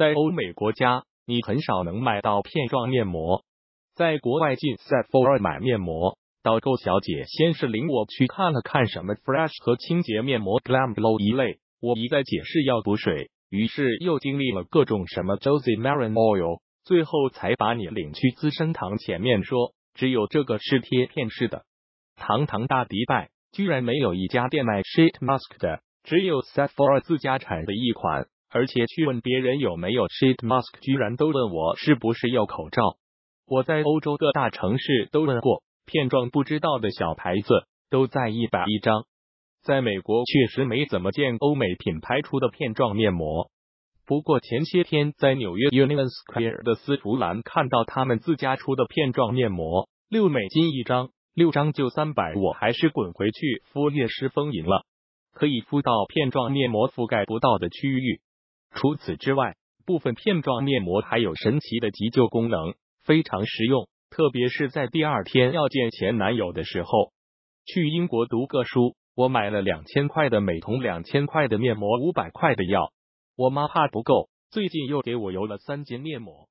在欧美国家，你很少能买到片状面膜。在国外进 Sephora 买面膜，导购小姐先是领我去看了看什么 Fresh 和清洁面膜 Glam Glow 一类，我一再解释要补水，于是又经历了各种什么 Josie Maran Oil， 最后才把你领去资生堂前面说，只有这个是贴片式的。堂堂大迪拜，居然没有一家店卖 sheet mask 的，只有 Sephora 自家产的一款，而且去问别人有没有 sheet mask， 居然都问我是不是要口罩。我在欧洲各大城市都问过，片状不知道的小牌子都在100一张。在美国确实没怎么见欧美品牌出的片状面膜，不过前些天在纽约 Union Square 的丝芙兰看到他们自家出的片状面膜，$6一张，6张就300，我还是滚回去敷悦诗风吟了，可以敷到片状面膜覆盖不到的区域。除此之外，部分片状面膜还有神奇的急救功能，非常实用，特别是在第二天要见前男友的时候。去英国读个书，我买了2000块的美瞳，2000块的面膜，500块的药。我妈怕不够，最近又给我邮了3斤面膜。